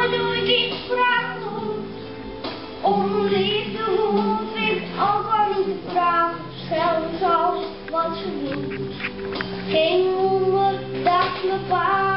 doe ik iets vragen. Om liefde hoef ik ook niet te vragen. Zelfs als wat ze doet. Geen wonder dat mijn pa